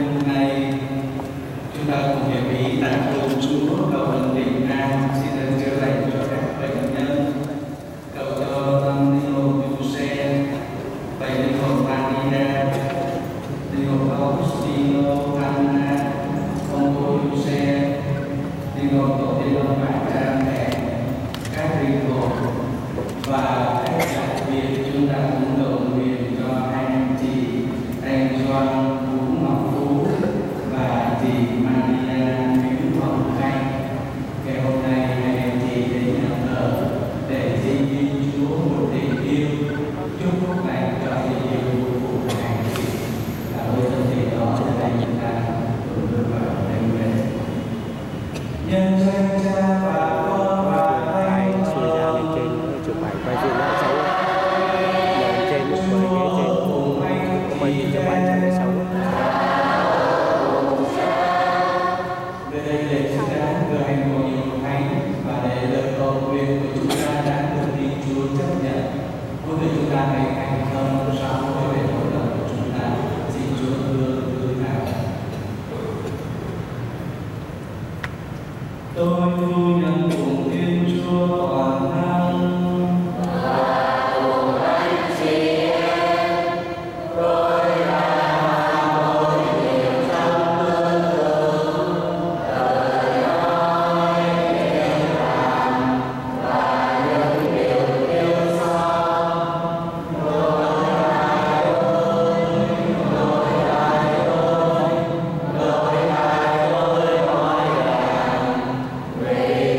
Praise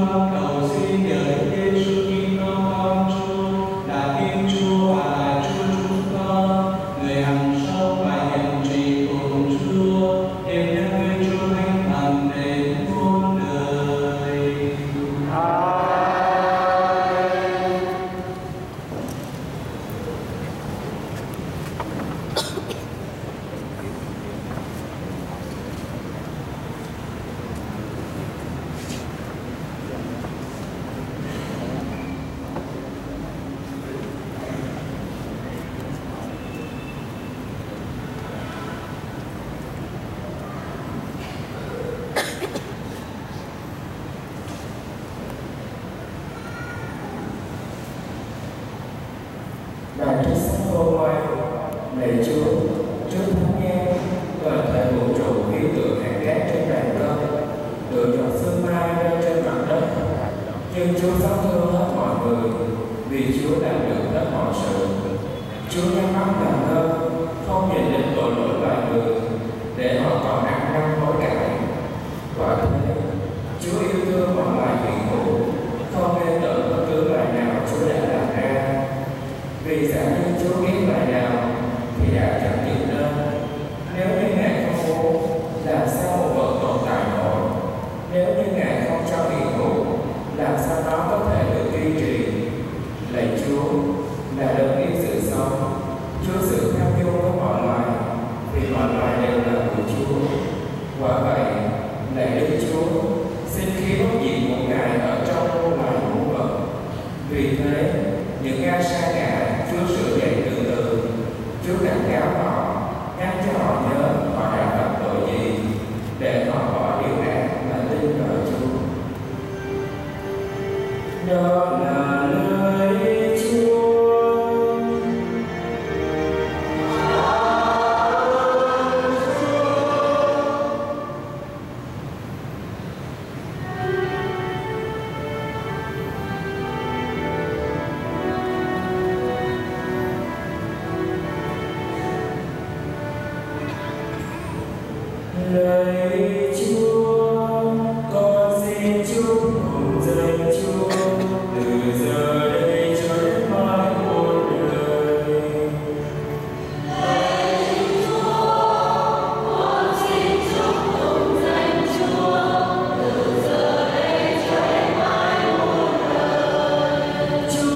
Đài Trích Sách Khôn Ngoan, lạy Chúa, trước thánh nhang, toàn thể vũ trụ ghi tượng hạt cát trên bàn cân, tựa giọt sương mai rơi trên mặt đất. Nhưng Chúa xót thương hết mọi người, vì Chúa làm được hết mọi sự. Chúa nhắm mắt làm ngơ, không nhìn đến tội lỗi loài người, để họ còn ăn năn hối cải. Quả thế, Chúa yêu thương mọi loài hiện hữu, không nên tự bất cứ loài nào Chúa đã làm ra. Vì giả như Chúa ghét loài nào thì đã chẳng dựng nên. Nếu như Ngài không muốn, làm sao một vật tồn tại nổi? Nếu như Ngài không cho hiện hữu, làm sao nó có thể được duy trì? Lạy Chúa, là đấng yêu sự sống, Chúa sự tham dung với mọi loài, vì mọi loài đều là của Chúa. Quả vậy, lạy Đức Chúa, xin khí bất diệt của Ngài ở trong muôn loài muôn vật. Vì thế, những ai sa ngã, Chúa sửa dậy từ từ. Chúa cảnh cáo họ, nhắc cho họ nhớ họ đã phạm tội gì, để họ bỏ điều ác mà tin vào Chúa. Đó là